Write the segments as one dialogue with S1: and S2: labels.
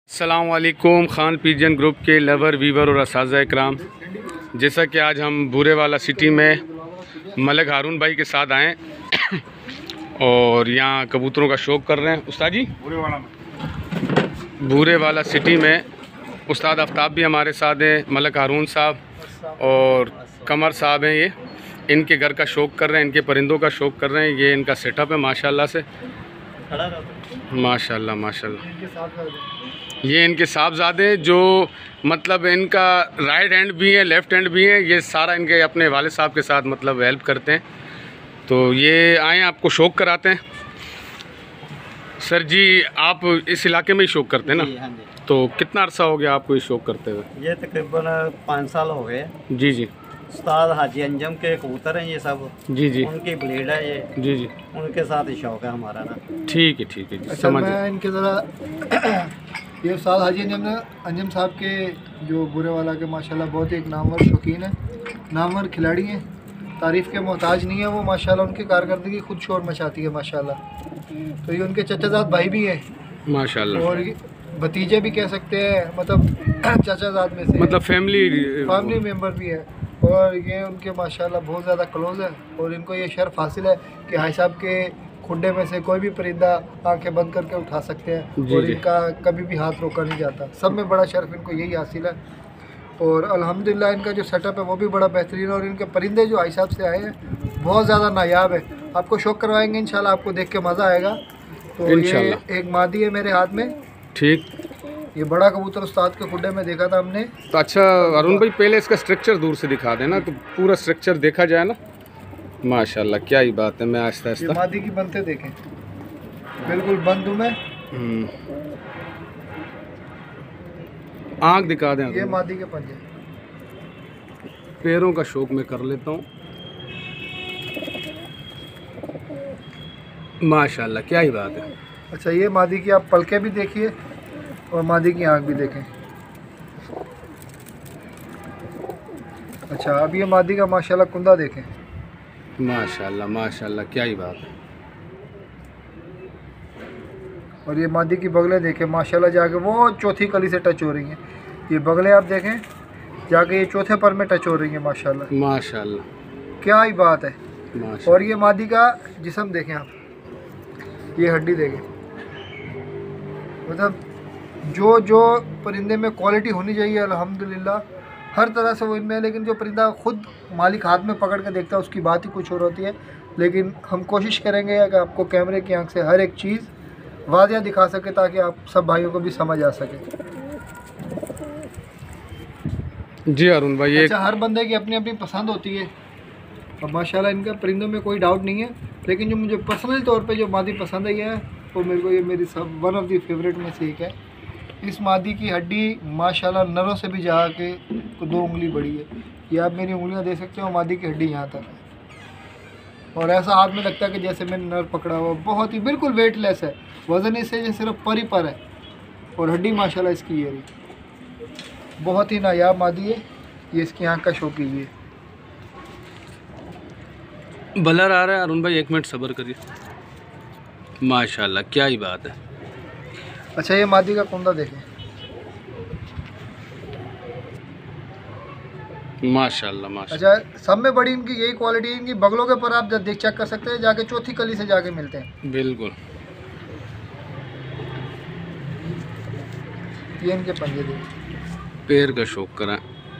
S1: अस्सलाम वालेकुम Khan pigeon group के लवर वीवर और असाज़ा इकराम, जैसा कि आज हम बूरेवाला सिटी में मलिक हारून भाई के साथ आए और यहाँ कबूतरों का शौक़ कर रहे हैं। उस्ताद जी बूरेवाला सिटी में उस्ताद आफ्ताब भी हमारे साथ हैं, मलिक हारून साहब और कमर साहब हैं। ये इनके घर का शौक़ कर रहे हैं, इनके परिंदों का शौक़ कर रहे हैं। ये इनका सेटअप है माशाल्लाह से, माशाल्लाह माशाल्लाह। ये इनके साहबजादे जो मतलब इनका राइट हैंड भी है, लेफ़्ट हैंड भी है। ये सारा इनके अपने वाले साहब के साथ मतलब हेल्प करते हैं। तो ये आए आपको शौक़ कराते हैं। सर जी आप इस इलाके में ही शौक़ करते हैं ना?
S2: हाँ जी।
S1: तो कितना अरसा हो गया आपको ये शौक़ करते हुए?
S2: ये तकरीबन 5 साल हो गए।
S1: जी जी।
S2: उस्ताद हाजी अंजम के कबूतर हैं ये सब।
S1: जी जी।
S2: उनकी ब्रीड है ये। जी जी। उनके साथ ही शौक़ है हमारा ना।
S1: ठीक है ठीक है जी।
S3: अच्छा, मैं इनके ज़रा ये उस्ताद हाजी अंजम साहब के जो बूरेवाला के माशाल्लाह बहुत ही एक नामवर शौकीन है, नामवर खिलाड़ी हैं, तारीफ़ के मोहताज नहीं है वो माशाल्लाह। उनकी कारकर्दगी खुद शोर मचाती है माशाल्लाह। तो ये उनके चचाजाद भाई भी हैं
S1: माशाल्लाह
S3: और भतीजे भी कह सकते हैं, मतलब चचाजाद में से
S1: मतलब फैमिली
S3: मेम्बर भी है। और ये उनके माशाल्लाह बहुत ज़्यादा क्लोज़ है और इनको ये शर्फ हासिल है कि हाई साहब के खुड्डे में से कोई भी परिंदा आंखें बंद करके उठा सकते हैं और इनका कभी भी हाथ रोका नहीं जाता। सब में बड़ा शर्फ इनको यही हासिल है। और अल्हम्दुलिल्लाह इनका जो सेटअप है वो भी बड़ा बेहतरीन है। और इनके परिंदे जो हाई साहब से आए हैं बहुत ज़्यादा नायाब है। आपको शौक़ करवाएंगे इंशाल्लाह, आपको देख के मज़ा आएगा। तो ये एक मादी है मेरे हाथ में। ठीक, ये बड़ा कबूतर उस्ताद के खुड्डे में देखा था हमने।
S1: तो अच्छा अरुण भाई पहले इसका स्ट्रक्चर दूर से दिखा देना, तो पूरा स्ट्रक्चर देखा जाए ना। माशाल्लाह क्या ही बात है। मैं आहिस्ता आहिस्ता
S3: मादी की बनते देखें, बिल्कुल बंद हूँ मैं।
S1: आँख दिखा दें।
S3: ये मादी के पंजे,
S1: पैरों का शौक मैं कर लेता हूँ। माशाल्लाह क्या ही बात है।
S3: अच्छा, ये मादी की आप पलकें भी देखिए और मादी की आँख भी देखें। अच्छा, अब ये मादी का माशाल्लाह कुंदा देखें।
S1: माशाल्लाह माशाल्लाह क्या ही बात है।
S3: और ये मादी की बगलें देखें माशाल्लाह, जाके वो चौथी कली से टच हो रही हैं। ये बगलें आप देखें, जाके ये चौथे पर में टच हो रही हैं माशाल्लाह
S1: माशाल्लाह
S3: क्या ही बात है।
S1: माशाल्लाह।
S3: और ये मादी का जिस्म देखें आप, ये हड्डी देखें। मतलब जो परिंदे में क्वालिटी होनी चाहिए अल्हम्दुलिल्लाह हर तरह से वो इनमें है। लेकिन जो परिंदा खुद मालिक हाथ में पकड़ के देखता है उसकी बात ही कुछ और होती है। लेकिन हम कोशिश करेंगे कि आपको कैमरे की आंख से हर एक चीज़ वाज़िया दिखा सके ताकि आप सब भाइयों को भी समझ आ सके।
S1: जी अरुण भाई,
S3: अच्छा, हर बंदे की अपनी अपनी पसंद होती है और माशाल्लाह इनका परिंदों में कोई डाउट नहीं है। लेकिन जो मुझे पर्सनल तौर पे जो मादी पसंद है ये वो मेरे को, ये मेरी सब वन ऑफ दी फेवरेट में से एक है। इस मादी की हड्डी माशाल्लाह नरों से भी जाके 2 उंगली बड़ी है। ये आप मेरी उंगलियां दे सकते हो, मादी की हड्डी यहाँ तक है। और ऐसा हाथ में लगता है कि जैसे मैंने नर पकड़ा हुआ। बहुत ही बिल्कुल वेटलेस है, वज़न इससे सिर्फ पर ही पर है। और हड्डी माशाल्लाह इसकी ये रही, बहुत ही नायाब मादी है। ये इसकी आँख का शो कीजिए।
S1: ब्लर आ रहा है अरुण भाई, 1 मिनट सब्र करिए। माशाल्लाह क्या ही बात है।
S3: अच्छा, ये मादी का कुंदा देखें।
S1: माशाल्लाह माशाल्लाह।
S3: अच्छा, सब में बड़ी इनकी यही क्वालिटी है। इनकी बगलों के पर आप देख चेक कर सकते हैं, जाके चौथी कली से जाके मिलते हैं।
S1: बिल्कुल।
S3: ये इनके पंजे देखें,
S1: पैर का शौक करें,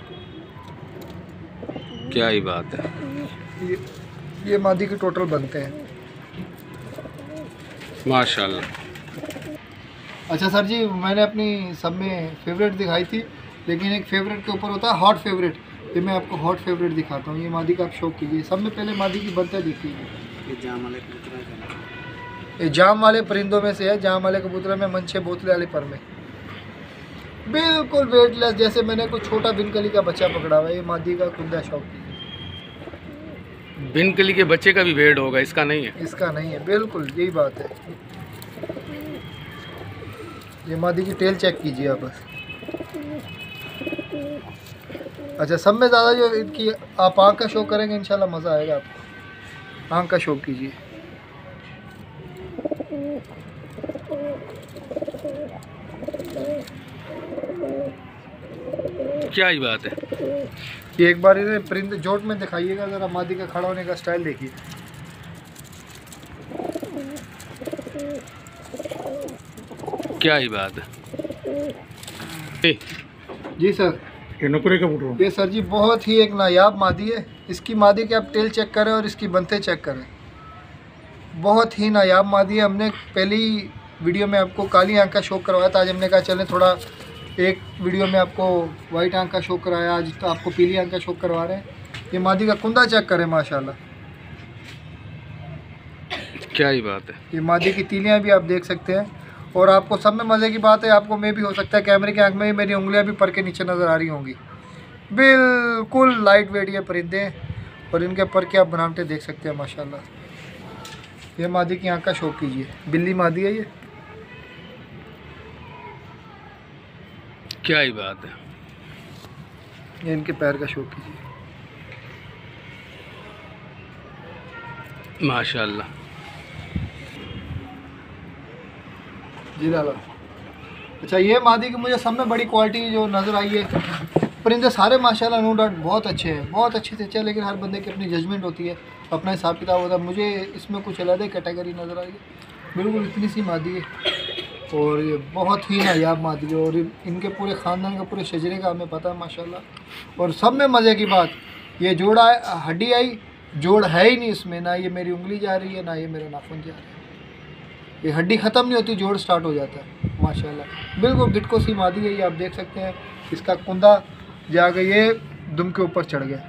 S1: क्या ही बात है।
S3: ये मादी के टोटल बनते हैं
S1: माशाल्लाह।
S3: अच्छा सर जी, मैंने अपनी सब में फेवरेट दिखाई थी, लेकिन एक फेवरेट के ऊपर होता है हॉट फेवरेट। ये मैं आपको हॉट फेवरेट दिखाता हूँ। ये मादी का आप शौक कीजिए। सब में पहले मादी की बनते देखिए। ये जाम वाले परिंदों में से है। जाम वाले कबूतर में मंछे बोतले वाले पर में बिल्कुल वेटलेस, जैसे मैंने कोई छोटा बिनकली का बच्चा पकड़ा हुआ है। ये मादी का कुंदा शौक कीजिए।
S1: बिनकली के बच्चे का भी वेट होगा, इसका नहीं है।
S3: इसका नहीं है, बिल्कुल यही बात है। ये मादी की टेल चेक कीजिए आप बस। अच्छा, सब में ज़्यादा जो इनकी आप आँख का शो करेंगे इंशाल्लाह मज़ा आएगा आपको। आँख का शो कीजिए।
S1: क्या ही बात है।
S3: ये एक बार इधर परिंदे जोट में दिखाइएगा ज़रा, मादी का खड़ा होने का स्टाइल देखिए।
S1: क्या ही बात है।
S3: जी सर,
S2: ये नकुरे कबूतर,
S3: ये सर जी बहुत ही एक नायाब मादी है। इसकी मादी के आप टेल चेक करें और इसकी बनते चेक करें, बहुत ही नायाब मादी है। हमने पहली वीडियो में आपको काली आंख का शो करवाया था, आज हमने कहा चलें थोड़ा एक वीडियो में आपको वाइट आंख का शो कराया, आज तो आपको पीली आंख का शो करवा रहे हैं। ये मादी का कुंदा चेक करें, माशाल्लाह
S1: क्या ही बात है।
S3: ये मादी की तीलियां भी आप देख सकते हैं। और आपको सब में मज़े की बात है, आपको में भी हो सकता है कैमरे की आंख में ही मेरी उंगलियां भी पर के नीचे नज़र आ रही होंगी। बिल्कुल लाइट वेट ये परिंदे हैं और इनके पर के आप बनावटे देख सकते हैं माशाल्लाह। ये मादी की आंख का शो कीजिए, बिल्ली मादी है ये।
S1: क्या ही बात है।
S3: ये इनके पैर का शो कीजिए,
S1: माशाल्लाह।
S3: जी लाला। अच्छा, ये मादी की मुझे सब में बड़ी क्वालिटी जो नज़र आई है, परिंदे सारे माशाल्लाह नो डाउट बहुत अच्छे हैं, बहुत अच्छे से अच्छे, लेकिन हर बंदे की अपनी जजमेंट होती है, अपना हिसाब किताब होता है। मुझे इसमें कुछ अलग कैटेगरी नज़र आई है, बिल्कुल इतनी सी मादी है और ये बहुत ही नायाब मादी है। और इनके पूरे ख़ानदान का पूरे शजरे का हमें पता है माशाल्लाह। और सब में मज़े की बात, ये जोड़ा हड्डी आई, जोड़ है ही नहीं इसमें, ना ये मेरी उंगली जा रही है ना ये मेरे नाखून जा रहे हैं। ये हड्डी ख़त्म नहीं होती, जोड़ स्टार्ट हो जाता है माशाल्लाह। बिल्कुल गिटको सी मादी है ये, आप देख सकते हैं। इसका कुंदा जाके ये दुम के ऊपर चढ़ गया।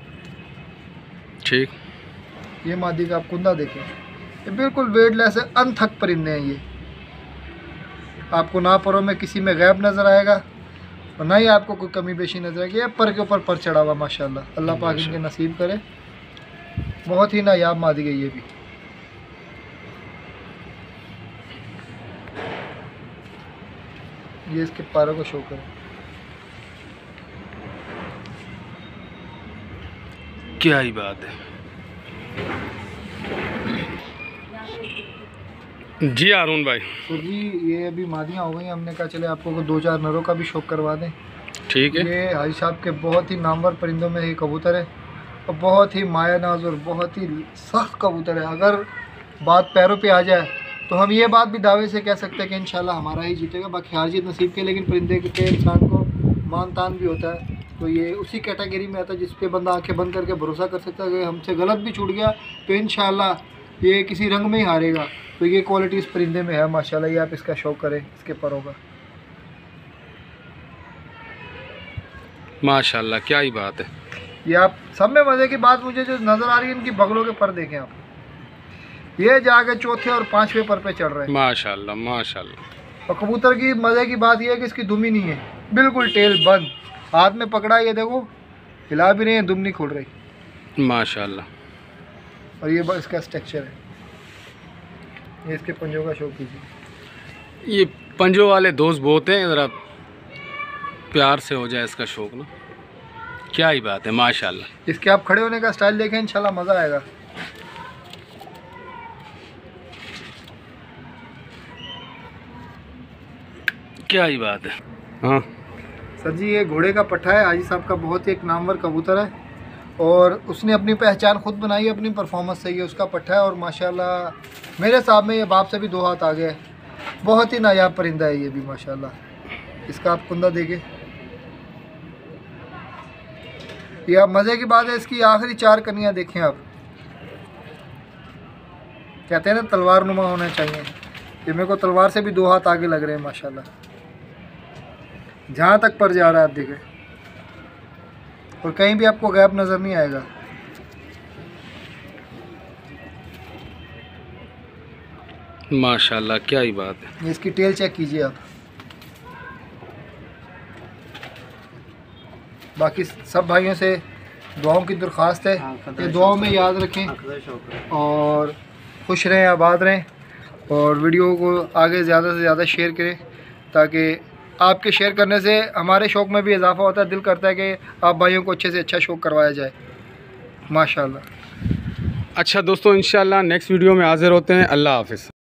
S1: ठीक,
S3: ये मादी का आप कुंदा देखें, ये बिल्कुल वेटलेस है, अनथक परिंदे हैं ये। आपको ना परों में किसी में गैब नज़र आएगा और ना ही आपको कोई कमी बेशी नज़र आएगी। ये पर के ऊपर पर चढ़ा हुआ माशाल्लाह, अल्लाह पाक इनके नसीब करे। बहुत ही नायाब मादी है ये भी। ये इसके पैरों को शो करें,
S1: क्या ही बात है। जी हारून भाई।
S3: तो जी ये अभी मादियाँ हो गई, हमने कहा चले आपको 2-4 नरों का भी शौक करवा दें।
S1: ठीक है।
S3: ये हाजी साहब के बहुत ही नामवर परिंदों में ये कबूतर है और बहुत ही मायानाज और बहुत ही सख्त कबूतर है। अगर बात पैरों पे आ जाए तो हम ये बात भी दावे से कह सकते हैं कि इंशाल्लाह हमारा ही जीतेगा, बाकी हार जीत नसीब के। लेकिन परिंदे के इंसान को मान तान भी होता है, तो ये उसी कैटेगरी में आता है जिस पे बंदा आंखें बंद करके भरोसा कर सकता है कि हमसे गलत भी छूट गया तो इंशाल्लाह ये किसी रंग में ही हारेगा। तो ये क्वालिटी इस परिंदे में है माशाल्लाह। ये आप इसका शौक करें, इसके परों का
S1: माशाल्लाह, क्या ही बात है।
S3: ये आप सब में मज़े की बात मुझे जो नज़र आ रही है, इनकी बगलों के पर देखें आप, ये जाके चौथे और 5वें पर पे चढ़ रहे हैं
S1: माशाल्लाह माशाल्लाह।
S3: और कबूतर की मज़े की बात यह है कि इसकी दुम ही नहीं है, बिल्कुल टेल बंद, हाथ में पकड़ा, ये देखो हिला भी रहे हैं, दुम नहीं खुल रही
S1: माशाल्लाह।
S3: और ये बस इसका स्ट्रक्चर है। ये इसके पंजों का शौक कीजिए।
S1: ये पंजों वाले दोस्त बहुत हैं, ज़रा प्यार से हो जाए इसका शौक ना। क्या ही बात है माशाल्लाह।
S3: इसके आप खड़े होने का स्टाइल देखें, इंशाल्लाह मज़ा आएगा।
S1: क्या ही बात है। हाँ
S3: सर जी, ये घोड़े का पट्ठा है, हाजी साहब का बहुत ही एक नामवर कबूतर है और उसने अपनी पहचान खुद बनाई है अपनी परफॉर्मेंस से। ये उसका पट्ठा है और माशाल्लाह मेरे साहब में ये बाप से भी 2 हाथ आगे है। बहुत ही नायाब परिंदा है ये भी माशाल्लाह। इसका आप कुंदा देखें, ये आप मज़े की बात है, इसकी आखिरी 4 कनियाँ देखें आप। कहते हैं ना तलवार नुमा होना चाहिए, ये मेरे को तलवार से भी 2 हाथ आगे लग रहे हैं माशाल्लाह। जहाँ तक पर जा रहा है आप देखें और कहीं भी आपको गैप नज़र नहीं आएगा।
S1: माशाल्लाह, क्या ही बात है।
S3: इसकी टेल चेक कीजिए आप। बाकी सब भाइयों से दुआओं की दरख्वास्त है कि दुआओं में याद रखें और खुश रहें, आबाद रहें और वीडियो को आगे ज़्यादा से ज़्यादा शेयर करें, ताकि आपके शेयर करने से हमारे शौक़ में भी इजाफ़ा होता है। दिल करता है कि आप भाइयों को अच्छे से अच्छा शौक़ करवाया जाए माशाल्लाह।
S1: अच्छा दोस्तों, इंशाल्लाह नेक्स्ट वीडियो में हाज़िर होते हैं। अल्लाह हाफ़िज़।